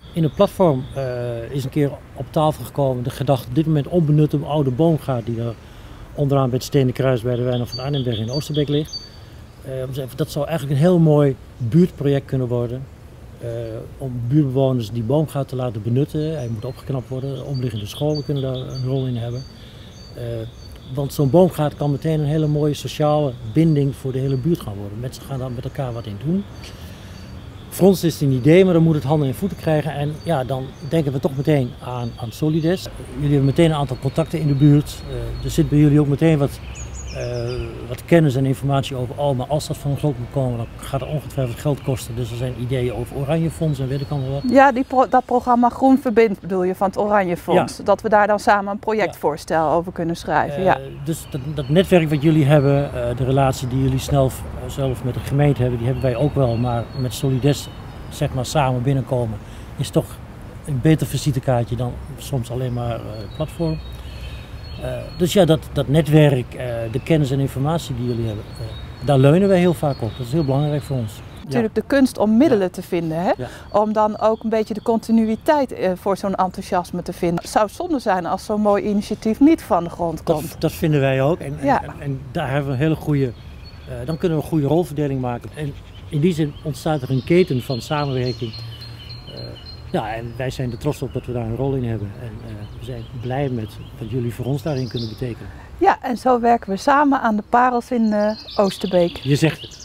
In het platform is een keer op tafel gekomen de gedachte op dit moment onbenut een oude boomgaard die er onderaan bij het Stenen Kruis bij de Wijnand van Arnhemweg in Oosterbeek ligt. Dat zou eigenlijk een heel mooi buurtproject kunnen worden. Om buurtbewoners die boomgaard te laten benutten. Hij moet opgeknapt worden, omliggende scholen kunnen daar een rol in hebben. Want zo'n boomgaard kan meteen een hele mooie sociale binding voor de hele buurt gaan worden. Mensen gaan daar met elkaar wat in doen. Voor ons is het een idee, maar dan moet het handen en voeten krijgen. En ja, dan denken we toch meteen aan Solides. Jullie hebben meteen een aantal contacten in de buurt. Er zit bij jullie ook meteen wat kennis en informatie over. Maar als dat van een grond moet komen, dan gaat het ongetwijfeld geld kosten. Dus er zijn ideeën over Oranje Fonds en weet ik allemaal wat. Ja, dat programma Groen Verbindt bedoel je, van het Oranje Fonds. Ja. Dat we daar dan samen een projectvoorstel over kunnen schrijven. Ja. Dus dat netwerk wat jullie hebben, de relatie die jullie zelf met de gemeente hebben, die hebben wij ook wel. Maar met Solides zeg maar samen binnenkomen is toch een beter visitekaartje dan soms alleen maar platform. Dus ja, dat netwerk, de kennis en informatie die jullie hebben, daar leunen wij heel vaak op. Dat is heel belangrijk voor ons. Natuurlijk de kunst om middelen te vinden, hè? Ja. Om dan ook een beetje de continuïteit voor zo'n enthousiasme te vinden. Het zou zonde zijn als zo'n mooi initiatief niet van de grond komt. Dat vinden wij ook en daar hebben we een hele goede, dan kunnen we een goede rolverdeling maken. En in die zin ontstaat er een keten van samenwerking. En wij zijn er trots op dat we daar een rol in hebben. En we zijn blij met wat jullie voor ons daarin kunnen betekenen. Ja, en zo werken we samen aan de parels in Oosterbeek. Je zegt het.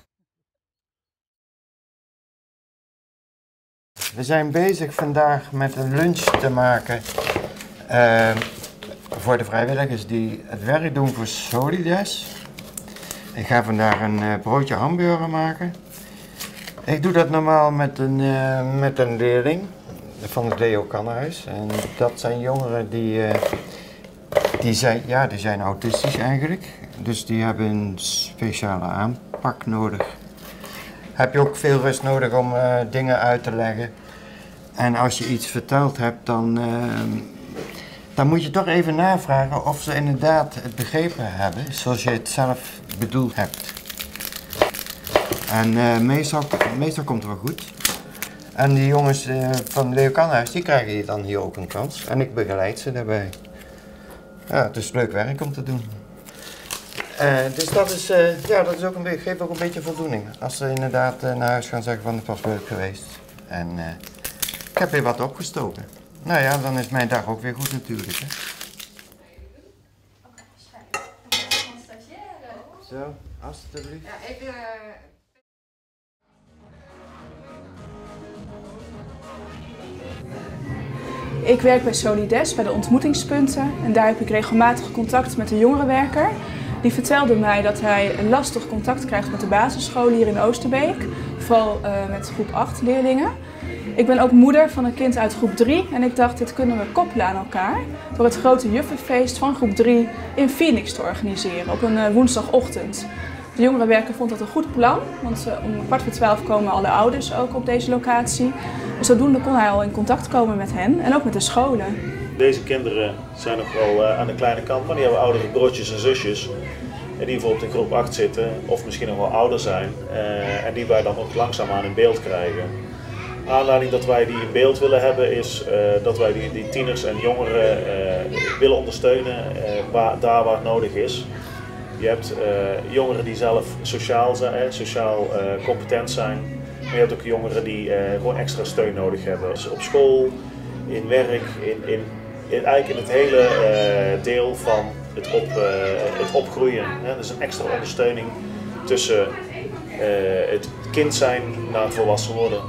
We zijn bezig vandaag met een lunch te maken voor de vrijwilligers die het werk doen voor Solides. Ik ga vandaag een broodje hamburger maken. Ik doe dat normaal met een leerling van het Leo Kannenhuis. En dat zijn jongeren die zijn autistisch eigenlijk. Dus die hebben een speciale aanpak nodig. Heb je ook veel rust nodig om dingen uit te leggen. En als je iets verteld hebt, dan moet je toch even navragen of ze inderdaad het begrepen hebben zoals je het zelf bedoeld hebt. En meestal komt het wel goed. En die jongens van Leo Kannenhuis, die krijgen hier dan ook een kans. En ik begeleid ze daarbij. Ja, het is leuk werk om te doen. Dus dat is ook geeft ook een beetje voldoening. Als ze inderdaad naar huis gaan zeggen van het was leuk geweest. En ik heb weer wat opgestoken. Nou ja, dan is mijn dag ook weer goed natuurlijk. Hè. Zo, alstublieft. Ja, even... Ik werk bij Solides, bij de ontmoetingspunten. En daar heb ik regelmatig contact met de jongerenwerker. Die vertelde mij dat hij een lastig contact krijgt met de basisscholen hier in Oosterbeek. Vooral met groep 8 leerlingen. Ik ben ook moeder van een kind uit groep 3 en ik dacht, dit kunnen we koppelen aan elkaar door het grote juffenfeest van groep 3 in Phoenix te organiseren op een woensdagochtend. De jongerenwerker vond dat een goed plan, want om 11:15 komen alle ouders ook op deze locatie. En zodoende kon hij al in contact komen met hen en ook met de scholen. Deze kinderen zijn nog wel aan de kleine kant, maar die hebben oudere broertjes en zusjes. Die bijvoorbeeld in groep 8 zitten of misschien nog wel ouder zijn en die wij dan ook langzaamaan in beeld krijgen. De aanleiding dat wij die in beeld willen hebben is dat wij die tieners en jongeren willen ondersteunen daar waar het nodig is. Je hebt jongeren die zelf sociaal competent zijn, maar je hebt ook jongeren die gewoon extra steun nodig hebben. Dus op school, in werk, eigenlijk in het hele deel van het opgroeien. Hè? Dus een extra ondersteuning tussen het kind zijn naar het volwassen worden.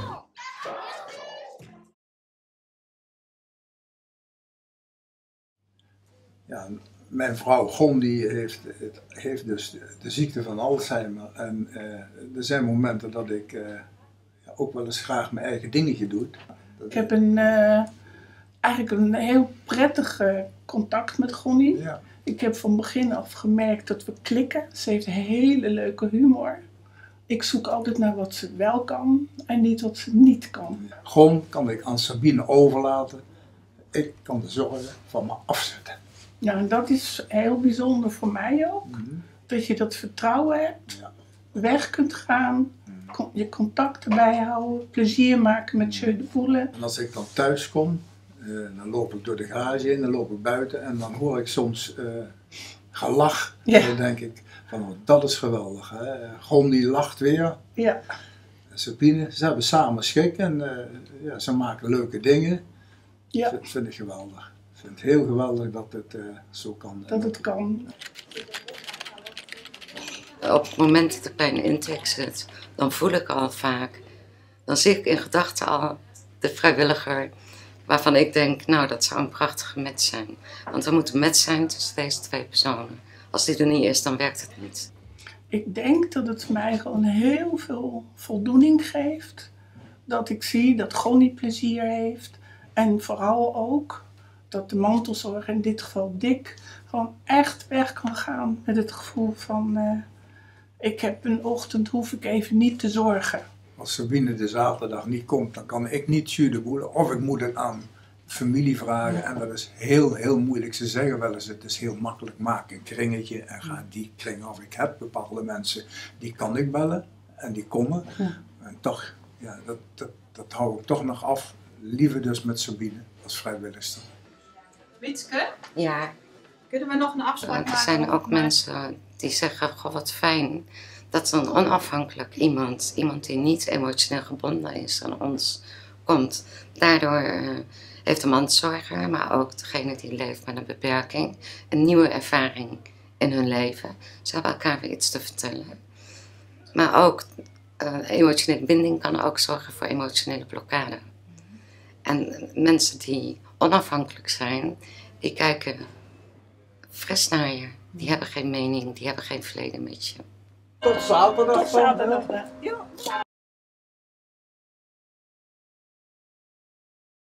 Ja, mijn vrouw Gon die heeft dus de ziekte van Alzheimer. En er zijn momenten dat ik ook wel eens graag mijn eigen dingetje doe. Ik heb eigenlijk een heel prettig contact met Gonnie. Ja. Ik heb van begin af gemerkt dat we klikken. Ze heeft een hele leuke humor. Ik zoek altijd naar wat ze wel kan en niet wat ze niet kan. Gon kan ik aan Sabine overlaten. Ik kan de zorgen van me afzetten. Ja, en dat is heel bijzonder voor mij ook. Dat je dat vertrouwen hebt. Ja. weg kunt gaan, je contacten bijhouden, plezier maken met jeu de voelen. En als ik dan thuis kom, dan loop ik door de garage in, dan loop ik buiten en dan hoor ik soms gelach. Ja. Dan denk ik van, oh, dat is geweldig. Hè? Gon die lacht weer. Ja. Sabine, ze hebben samen schik en ja, ze maken leuke dingen. Ja. Dat vind ik geweldig. Ik vind het heel geweldig dat het zo kan. Dat het kan. Op het moment dat ik bij een intake zit, dan voel ik al vaak, dan zie ik in gedachten al de vrijwilliger waarvan ik denk, nou dat zou een prachtige match zijn. Want er moet een match zijn tussen deze twee personen. Als die er niet is, dan werkt het niet. Ik denk dat het mij gewoon heel veel voldoening geeft. Dat ik zie dat Gonnie plezier heeft. En vooral ook dat de mantelzorg, in dit geval Dick, gewoon echt weg kan gaan met het gevoel van ik heb een ochtend, hoef ik even niet te zorgen. Als Sabine de zaterdag niet komt, dan kan ik niet jeu de boule. Of ik moet het aan familie vragen. En dat is heel moeilijk. Ze zeggen wel eens, het is heel makkelijk. Maak een kringetje en ga die kring af. Ik heb bepaalde mensen, die kan ik bellen. En die komen. Ja. En toch, ja, dat hou ik toch nog af. Liever dus met Sabine als vrijwilligster. Witske, Ja, kunnen we nog een afspraak maken? er zijn ook Maar- mensen die zeggen, goh wat fijn. Dat een onafhankelijk iemand die niet emotioneel gebonden is aan ons, komt. Daardoor heeft de mantelzorger, maar ook degene die leeft met een beperking, een nieuwe ervaring in hun leven. Ze hebben elkaar weer iets te vertellen. Maar ook emotionele binding kan ook zorgen voor emotionele blokkade. En mensen die onafhankelijk zijn, die kijken fris naar je. Die hebben geen mening, die hebben geen verleden met je. Tot zaterdag. Tot zaterdag. Ja.